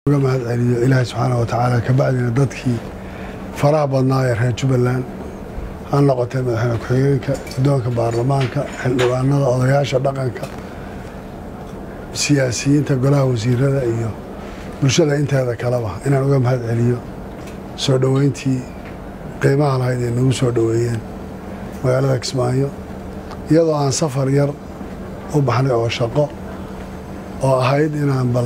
mahad celiyo ilaahay subxaanahu wa tacaala ka bacdina dadkii faraha badnaa ee reer Jubbaland ha noqotay madaxweyne ku-xigeenka guddoonka baarlamaanka xildhibaanada odayaasha dhaqanka siyaasiyiinta golaha wasiirada iyo bulshada inteeda kaleba inaan uga mahad celiyo soo dhoweyntii qiimaha lahayd ee nagu soo dhoweeyeen magaalada Kismaayo iyadoo aan safar yar u baxnay oo shaqo oo ahayd inaan bal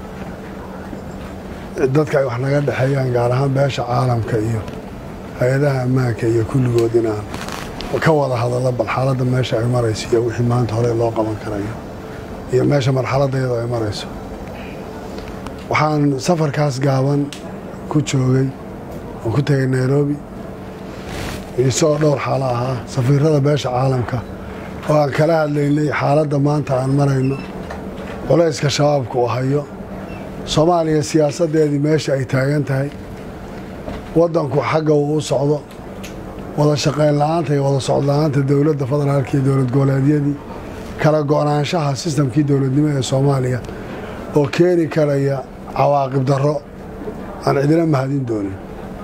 dadka ay wax naga dhaxeeyaan gaar ahaan beesha caalamka iyo hay'adaha ammaanka iyo kulligood inaan ka wada hadallo bal xaaladda meesha ay marayso iyo wixii maanta hore loo qaban karayo iyo meesha marxaladdeeda ay marayso waxaan safarkaas gaaban ku joogay oo ku tegay Nairobi isoo dhowr xaalo ahaa safiirada beesha caalamka oo aan kala hadlaynay xaaladda maanta aan marayno culayska shabaabku u hayo Soomaaliya siyaasadeedii meesha ay taagan tahay wadanku xagga uu socdo wada shaqayn la'aanta iyo wada socod la'aanta dawladda federaalka iyo dawlad goboleedyadii kala go'naanshaha sistamkii dawladnimo ee Soomaaliya oo keeni karaya cawaaqib darro aan cidina mahadin doonin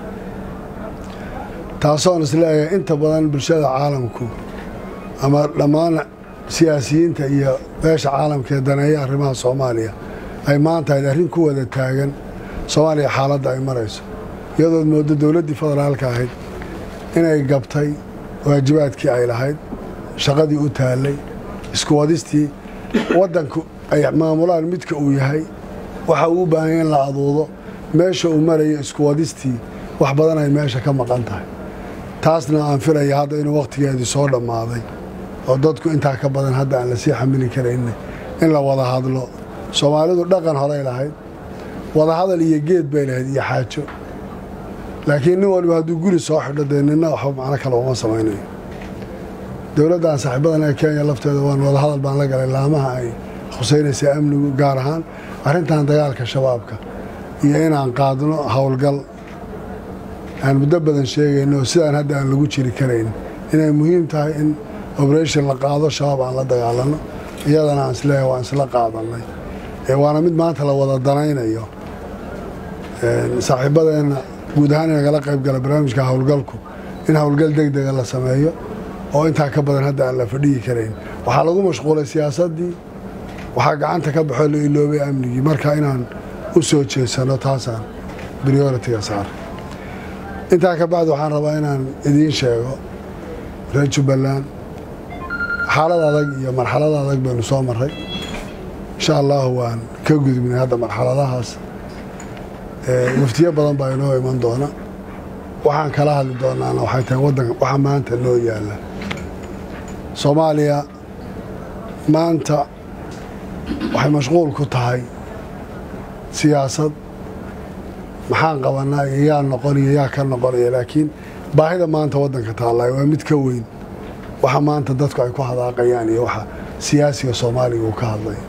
taasoo isleeyahay inta badan bulshada caalamku ama dhammaan siyaasiyiinta iyo beesha caalamka ee daneeya arrimaha Soomaaliya ay maanta arrin ku wada taagan Soomaaliya xaaladda ay marayso iyadoo moodo dawladdii federaalka ahayd inay gabtay waajibaadkii ay lahayd shaqadii u taalay isku wadistii wadanku ay maamulaan midka uu yahay waxa uu u baahan yahay in la aduudo meesha uu marayo isku wadistii wax badan ay meesha ka maqan tahay taasna aan filaya hadda inuu waqtigeedii soo dhammaaday oo dadku intaa ka badan hadda aan la sii xamili karayn in la wada hadlo Soomaalidu dhaqan hore lahayd wada hadal iyo geed bay lahayd iyo xaajo laakiin nin walba hadduu guri soo xidho deennina waxba macno kale uma samaynayo dawladdan saaxiibadan ee Kenya lafteeda waan wada hadal baan la galay laamaha ay khuseynaysa amnigu gaar ahaan arrintan dagaalka shabaabka iyo inaan qaadno howlgal aan muddo badan sheegayno sidaan hadda aan lagu jiri karayn inay muhiim tahay in operation la qaado shabaab aan la dagaalano iyadana aan isleeyahay waan isla qaadanay waana mid maanta la wada danaynayo saaxiibadeena guud ahaan inagala qayb gala barnaamijka howlgalku in howlgal degdega la sameeyo oo intaa ka badan hadda aan la fadhiyi karayn waxaa lagu mashquulay siyaasaddii waxaa gacanta ka baxoo la iloobay amnigii marka inaan u soo jeesano taasaan prioritiga saaray intaa ka bacdi waxaan rabaa inaan idiin sheego reer Jubbaland xaalad adag iyo marxalad adag baynu soo maray insha Allah waan ka gudubnay hadda marxaladahaas waftiyo badan baa inoo iman doona waxaan kala hadli doonaa waxay tahay wadanka waxa maanta noo yaala Soomaaliya maanta waxay mashquul ku tahay siyaasad maxaan qabanaa yaa noqonaya yaa ka noqonaya laakiin baahida maanta wadanka taallay waa mid ka weyn waxa maanta dadku ay ku hadaaqayaan iyo waxa siyaasiga Soomaaliga uu ka hadlay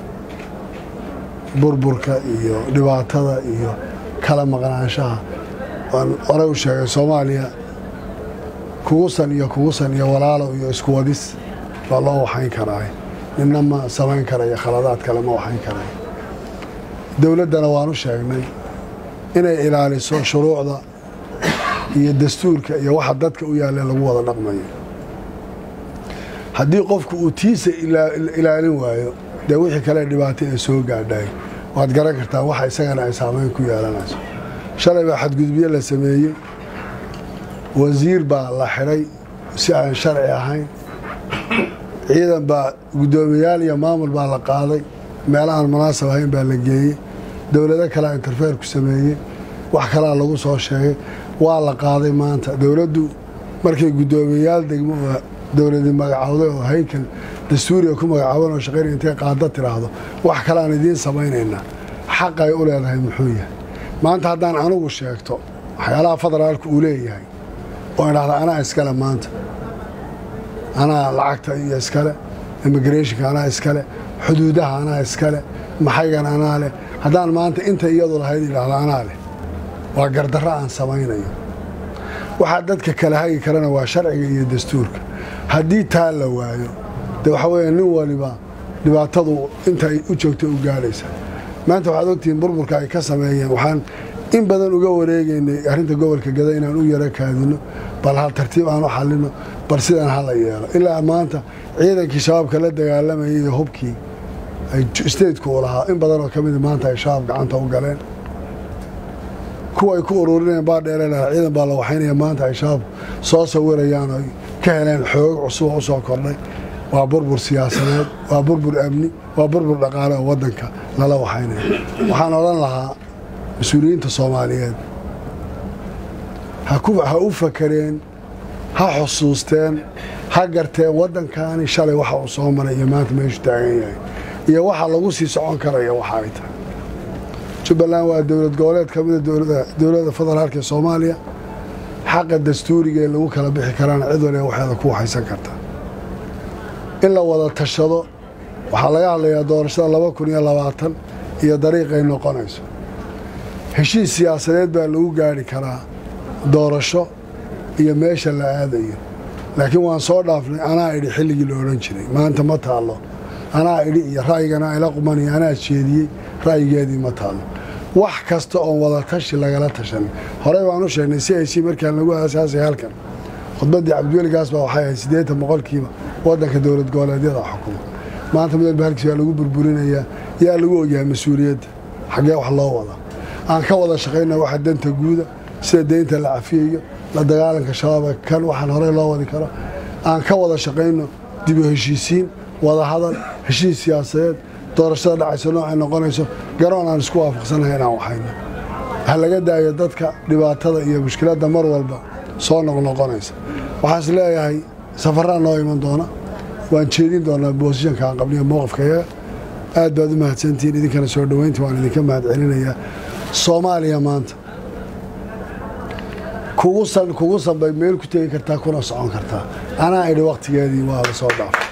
burburka iyo dhibaatada iyo kala maqnaanshaha waan hore u sheegay Soomaaliya kugusan iyo walaalo iyo isku wadis baa loo waxayn karaa ninna ma samayn karayo khaladaad kale ma waxayn karayo dawladdana waan u sheegnay inay ilaaliso shuruucda iyo dastuurka iyo waxa dadka u yaalay lagu wada dhaqmayo haddii qofku uu tiisa ilaalin waayo dee wixii kale dhibaato ee soo gaadhay waad garan kartaa waxa isagana ay saameyn ku yeelanayso shalay baa xadgudubyo la sameeyey wasiir baa la xiray si aan sharci ahayn ciidan baa guddoomiyaal iyo maamul baa la qaaday meelahan munaasab ahayn baa la geeyey dawlado kale interfeer ku sameeyey wax kalaa lagu soo sheegay waa la qaaday maanta dawladdu markay guddoomiyaal degmo dawladii magacawday oo haykal dastuuriga ku magacaaban oo shaqeynaya intay qaada tiraahdo wax kale aan idiin samaynaynaa xaq ay u leedahay muxuu yahay maanta haddaan anigu sheegto waxyaalaha federaalku uu leeyahay oo idhaahda anaa iskale maanta anaa lacagta iyo iskale immigrationka anaa iskale xuduudaha anaa iskale maxaygan anaa leh haddaan maanta inta iyadu lahayd idhaahda anaa leh waa gardarro aan samaynayo waxaa dadka kala hagi karana waa sharciga iyo dastuurka haddii taa la waayo dee waxa weeye nin waliba dhibaatadu inta ay u joogtay u gaadhaysa maanta waxaad ogtihiin burburka ay ka sameeyeen waxaan in badan uga wareegaynay arrinta gobolka Gada inaan u yara kaadino bal hal tartiib aan u xalino bal sidaan hala yeelo ilaa maanta ciidankii shabaabka la dagaalamayay iyo hubkii ay state-ku lahaa in badan oo kamid maanta ay shabaab gacanta u galeen kuwa ay ku ururinayaan baa dheereelaa ciidan baa la waxaynaya maanta ay shabaab soo sawirayaan oo ka heleen xoog cusub oo soo kordhay waa burbur siyaasadeed waa burbur amni waa burbur dhaqaale oo wadanka lala waxaynayo waxaan oran lahaa مسؤولين الصوماليين ha u fakareen ha xusuusteen ha garteen wadankaani shalay waxa uu soo maray iyo maanta meeshu taagan yahay iyo waxa lagu sii socon karayo waxa ay tahay Jubbaland waa dawlad goboleed ka mid ah dawladda federaalka ee Soomaaliya xaqa dastuuriga ee lagu kala bixi karaan cid walba waxay ku haysan kartaa in la wada tashado waxa laga hadlayaa doorashada 2020 iyo dariiqay noqonayso heshiis siyaasadeed baa lagu gaari karaa doorasho iyo meesha la aadayo laakiin waan soo dhaafnay anaa idhi xilligii la oran jiray maanta ma taalo anaa idhi iyo raayigana ila qumani anaa jeediyay raayigeedii ma taalo wax kasta oo wada tashi lagala tashan horey waan u sheegnay si ay markaan lagu aasaasay halkan khudbadii Cabdiweli Gaas baa waxay ahayd 80% wadanka dawlad goboleedyada xukuma maanta mid walba halkiisa lagu burburinayaa yaa lagu ogyahay mas'uuliyadda xagee wax loo wada aan ka wada shaqeynaa waxa danta guuda sida deynta la cafiyo la dagaalanka shabaab kan waxaan hore loo wadi karo aan ka wada shaqeyno dib u heshiisiin wada hadal heshiis siyaasadeed doorashada dhacayso nooca noqonayso garoon aan isku waafaqsanahay inaan waxayno waxa laga daayo dadka dhibaatada iyo mushkiladda mar walba soo noqonaysa waxaan isleeyahay safarada noo iman doona waan jeedin doonaa positionka aan qabliyo mowqifkayga aad baad u mahadsantihiin idinkana soo dhaweyntii waan idinka mahadcelinayaa Soomaaliya maanta kugu sanbay meel ku tagi kartaa kuna socon kartaa anaa idhi waqtigeedii waa la soo dhaafay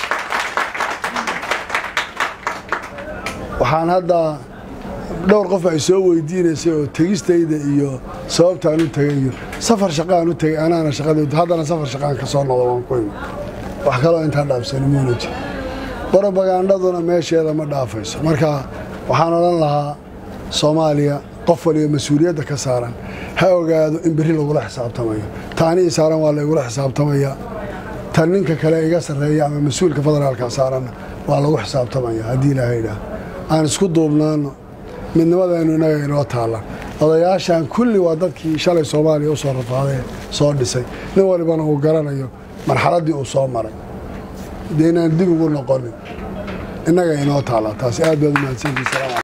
waxaan hadda dhowr qof ay soo weydiinaysay oo tagistayda iyo sababtaan u tagay iyo safar shaqaan u tagay anaana shaqada haddana safar shaqaan ka soo noqdo waan ku imi wax kaloo intaan dhaafsan muunaji propagandaduna meesheeda ma dhaafayso marka waxaan oran lahaa Soomaaliya qof waliba mas'uuliyadda ka saaran ha ogaado in bari lagu la xisaabtamayo taani saaran waa lagu la xisaabtamaya tan ninka kale iga sareeya ama mas'uulka federaalka saaran waa lagu xisaabtamaya hadii la hayda aan isku duubnaano midnimadeenu inaga inoo taala odayaashan kulli waa dadkii shalay Soomaaliya u soo rafaaday soo dhisay nin walibana uu garanayo marxaladii uu soo maray deynaan dib ugu noqonin inaga inoo taala taasi aad baad u mahadsantihiin.